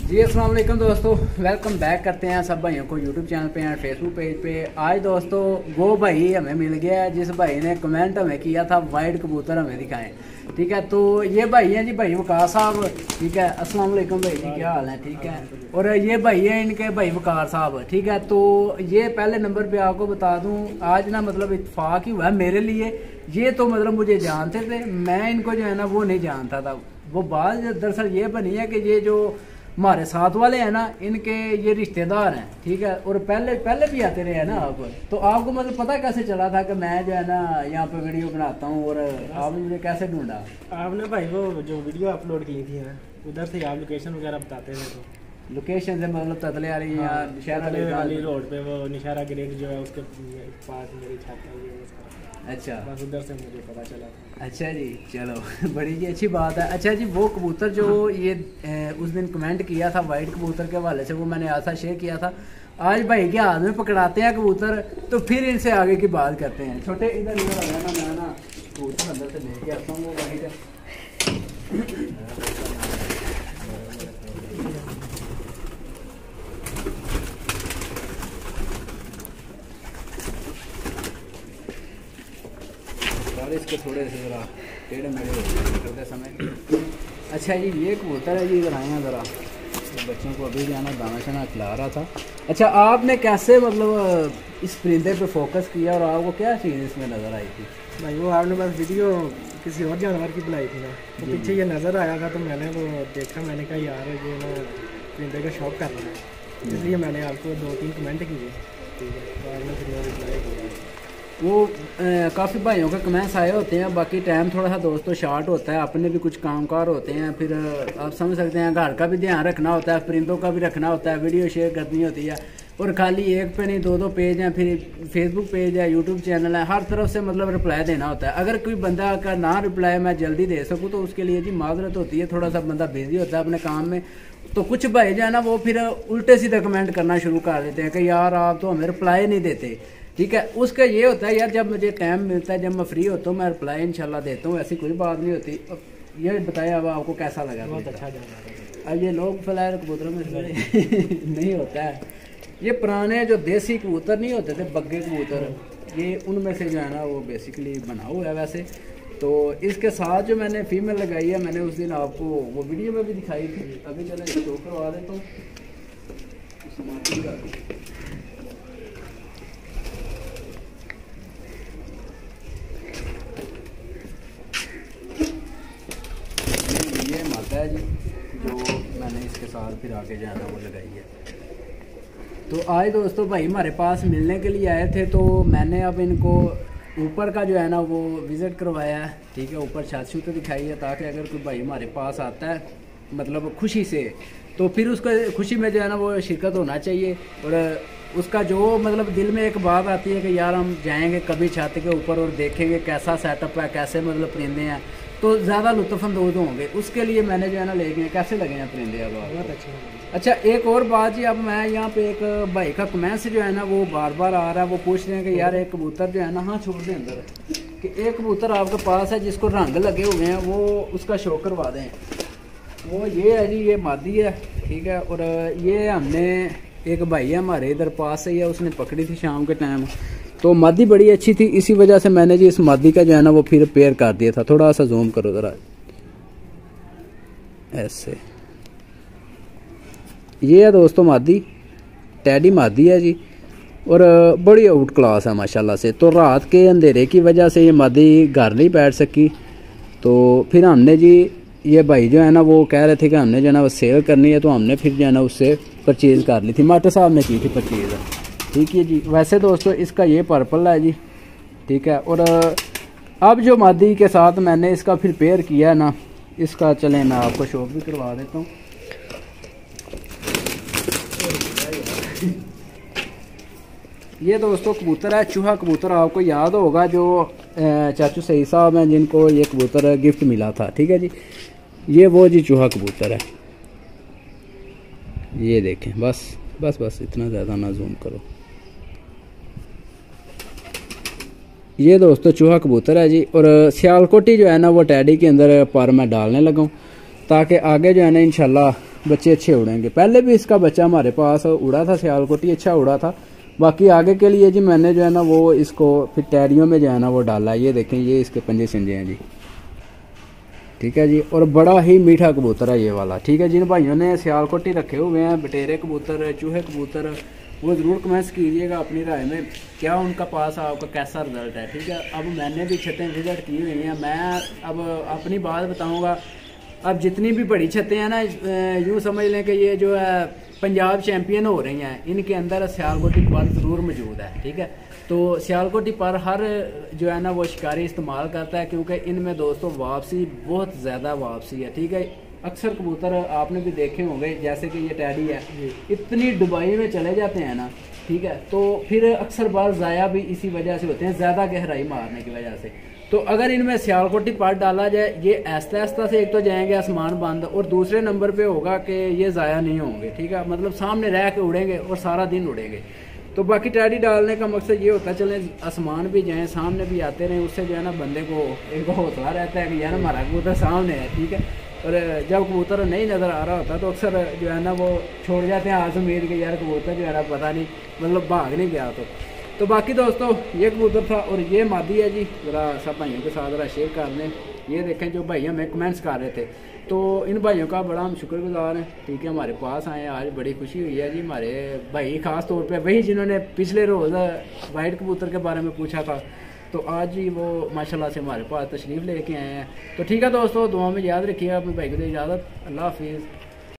जी अस्सलाम वालेकुम दोस्तों, वेलकम बैक करते हैं सब भाइयों को यूट्यूब चैनल पे एंड फेसबुक पेज पे। आज दोस्तों वो भाई हमें मिल गया है जिस भाई ने कमेंट हमें किया था वाइट कबूतर हमें दिखाएं। ठीक है, तो ये भाई हैं जी, भाई वकार साहब। ठीक है, अस्सलाम वालेकुम भाई जी, क्या हाल है? ठीक है, और ये भाई है इनके भाई वकार साहब। ठीक है, तो ये पहले नंबर पे आपको बता दूं, आज ना मतलब इत्तेफाक ही हुआ है मेरे लिए। ये तो मतलब मुझे जानते थे, मैं इनको जो है ना वो नहीं जानता था। वो बात दरअसल ये बनी है कि ये जो हमारे साथ वाले हैं ना, इनके ये रिश्तेदार हैं। ठीक है, और पहले भी आते रहे हैं ना आप, तो आपको मतलब पता कैसे चला था कि मैं जो है ना यहाँ पे वीडियो बनाता हूँ, और आपने मुझे कैसे ढूंढा? आपने भाई वो जो वीडियो अपलोड की थी ना, उधर से आप लोकेशन वगैरह बताते थे, तो लोकेशन से मतलब ततले वाली या निशारा वाली रोड पे वो निशारा ग्रेड जो है उसके पास मेरी छत है। अच्छा, बस उधर से मुझे पता चला। अच्छा जी, चलो बड़ी जी अच्छी बात है। अच्छा जी, वो कबूतर जो ये उस दिन कमेंट किया था वाइट कबूतर के हवाले से, वो मैंने ऐसा शेयर किया था। आज भाई के हाथ में पकड़ाते हैं कबूतर, तो फिर इनसे आगे की बात करते हैं। छोटे इधर इधर आ जाना, मैं ना कबूतर अंदर से लेके आता हूँ। वो वही इसके थोड़े से ज़रा टेढ़े मेढ़े करते समय। अच्छा जी, ये कबूतर है जी, इधर आए हैं ज़रा, बच्चों को अभी जाना दाना शाना खिला रहा था। अच्छा, आपने कैसे मतलब इस परिंदे पे फोकस किया और आपको क्या चीज़ इसमें नज़र आई थी? भाई वो आपने बस वीडियो किसी और जानवर की बुलाई थी ना, तो पीछे ये नज़र आया था, तो मैंने वो देखा, मैंने कहा यार ये ना परिंदे का शौक कर रहा है, इसलिए मैंने आपको 2-3 कमेंट किए। ठीक है, तो आपने फिर रिप्लाई किया। वो काफ़ी भाइयों के कमेंट्स आए होते हैं, बाकी टाइम थोड़ा सा दोस्तों शार्ट होता है, अपने भी कुछ कामकार होते हैं, फिर आप समझ सकते हैं घर का भी ध्यान रखना होता है, परिंदों का भी रखना होता है, वीडियो शेयर करनी होती है, और खाली एक पे नहीं 2-2 पेज हैं, फिर फेसबुक पेज है, यूट्यूब चैनल है, हर तरफ से मतलब रिप्लाई देना होता है। अगर कोई बंदा का ना रिप्लाई मैं जल्दी दे सकूँ तो उसके लिए जी माजरत होती है, थोड़ा सा बंदा बिजी होता है अपने काम में। तो कुछ भाई जो है ना वो फिर उल्टे सीधे कमेंट करना शुरू कर देते हैं कि यार आप तो हमें रिप्लाई नहीं देते। ठीक है, उसका ये होता है यार, जब मुझे टाइम मिलता है, जब मैं फ्री होता हूँ, मैं रिप्लाई इंशाल्लाह देता हूँ, ऐसी कोई बात नहीं होती। अब ये बताया, अब आपको कैसा लगा? बहुत अच्छा जाना। अब ये लोग फिलहाल कबूतरों में नहीं होता है, ये पुराने जो देसी कबूतर नहीं होते थे, बग्गे कबूतर, ये उनमें से जो है ना वो बेसिकली बना हुआ है वैसे। तो इसके साथ जो मैंने फीमेल लगाई है, मैंने उस दिन आपको वो वीडियो में भी दिखाई थी, अभी चले शो करवा देता हूँ। ये माता है जी जो मैंने इसके साथ फिर आगे जाना वो लगाई है। तो आज दोस्तों भाई हमारे पास मिलने के लिए आए थे, तो मैंने अब इनको ऊपर का जो है ना वो विज़िट करवाया है। ठीक है, ऊपर छत छूत दिखाई है, ताकि अगर कोई भाई हमारे पास आता है मतलब खुशी से, तो फिर उसका खुशी में जो है ना वो शिरकत होना चाहिए, और उसका जो मतलब दिल में एक बात आती है कि यार हम जाएंगे कभी छत के ऊपर और देखेंगे कैसा सेटअप है, कैसे मतलब परिंदे हैं, तो ज़्यादा लुत्फ़अंदोज़ होंगे। उसके लिए मैंने जो है ना ले गए। कैसे लगे हैं परिंदे? अब बहुत अच्छे। अच्छा, एक और बात जी, अब मैं यहाँ पे एक भाई का कमेंट से जो है ना वो बार बार आ रहा है, वो पूछ रहे हैं कि यार एक कबूतर जो है ना, हाँ छोड़ दें अंदर, कि एक कबूतर आपके पास है जिसको रंग लगे हुए हैं, वो उसका शो करवा दें। वो ये है जी, ये मादी है। ठीक है, और ये हमने एक भाई है हमारे इधर पास से ही है, उसने पकड़ी थी शाम के टाइम, तो मादी बड़ी अच्छी थी, इसी वजह से मैंने जी इस मादी का जो है ना वो फिर पेयर कर दिया था। थोड़ा सा जूम करो ज़रा, ऐसे। ये है दोस्तों मादी, टैडी मादी है जी, और बड़ी आउट क्लास है माशाल्लाह से। तो रात के अंधेरे की वजह से ये मादी घर नहीं बैठ सकी, तो फिर हमने जी, ये भाई जो है ना वो कह रहे थे कि हमने जो है ना वो सेल करनी है, तो हमने फिर जो है ना उससे परचेज़ कर ली थी, मास्टर साहब ने की थी परचेज़। ठीक है जी, वैसे दोस्तों इसका ये पर्पल है जी। ठीक है, और अब जो मादी के साथ मैंने इसका फिर पेयर किया है ना, इसका चलें मैं आपको शो भी करवा देता हूँ। ये दोस्तों कबूतर है चूहा कबूतर, आपको याद होगा जो चाचू सही साहब हैं जिनको ये कबूतर गिफ्ट मिला था। ठीक है जी, ये वो जी चूहा कबूतर है, ये देखें। बस बस बस इतना ज़्यादा ना जूम करो। ये दोस्तों चूहा कबूतर है जी, और सियालकोटी जो है ना वो टैडी के अंदर पर मैं डालने लगा हूँ, ताकि आगे जो है ना इंशाल्लाह बच्चे अच्छे उड़ेंगे। पहले भी इसका बच्चा हमारे पास उड़ा था, सियालकोटी अच्छा उड़ा था। बाकी आगे के लिए जी मैंने जो है ना वो इसको फिर टैरियों में जो है ना वो डाला। ये देखें, ये इसके पंजे संजे हैं जी, ठीक है जी। और बड़ा ही मीठा कबूतर है ये वाला, ठीक है। जिन भाइयों ने सियालकोटी रखे हुए हैं, बटेरे कबूतर, चूहे कबूतर, वो ज़रूर कमेंट्स कीजिएगा अपनी राय में, क्या उनका पास आपका कैसा रिज़ल्ट है, ठीक है। अब मैंने भी छतें विजिट की हुई हैं, मैं अब अपनी बात बताऊंगा। अब जितनी भी बड़ी छतें हैं ना, यूँ समझ लें कि ये जो है पंजाब चैम्पियन हो रही हैं, इनके अंदर सियालकोटी पर ज़रूर मौजूद है, ठीक है। तो सियालकोटी पर हर जो है ना वो शिकारी इस्तेमाल करता है, क्योंकि इनमें दोस्तों वापसी बहुत ज़्यादा वापसी है, ठीक है। अक्सर कबूतर आपने भी देखे होंगे, जैसे कि ये टैडी है, इतनी दुबई में चले जाते हैं ना, ठीक है, तो फिर अक्सर बार ज़ाया भी इसी वजह से होते हैं, ज़्यादा गहराई मारने की वजह से। तो अगर इनमें सियालकोटी पार्ट डाला जाए, ये आहिस्ता आहिस्ता से एक तो जाएंगे आसमान बंद, और दूसरे नंबर पे होगा कि ये ज़ाया नहीं होंगे, ठीक है, मतलब सामने रह के उड़ेंगे और सारा दिन उड़ेंगे। तो बाकी टैडी डालने का मकसद ये होता है, चले आसमान भी जाएं, सामने भी आते रहें, उससे जो है ना बंदे को एक हौसला रहता है कि यार हमारा कबूतर सामने है, ठीक है। और जब कबूतर नहीं नज़र आ रहा होता तो अक्सर जो है ना वो छोड़ जाते हैं आस उम्मीद के यार कबूतर जो है ना पता नहीं मतलब भाग नहीं गया। तो बाकी दोस्तों ये कबूतर था और ये मादी है जी। ज़रा सब भाइयों के साथ ज़रा शेयर कर लें। ये देखें जो भाई हमें कमेंट्स कर रहे थे, तो इन भाइयों का बड़ा हम शुक्रगुजार हैं, ठीक है। हमारे पास आए आज बड़ी खुशी हुई है जी। हमारे भाई ख़ास तौर पे वही जिन्होंने पिछले रोज़ वाइट कबूतर के बारे में पूछा था, तो आज ही वो माशाल्लाह से हमारे पास तशरीफ़ लेके आए हैं। तो ठीक है दोस्तों, दुआ में याद रखिएगा। अपने भाई को दे इजाज़त, अल्लाह हाफिज़।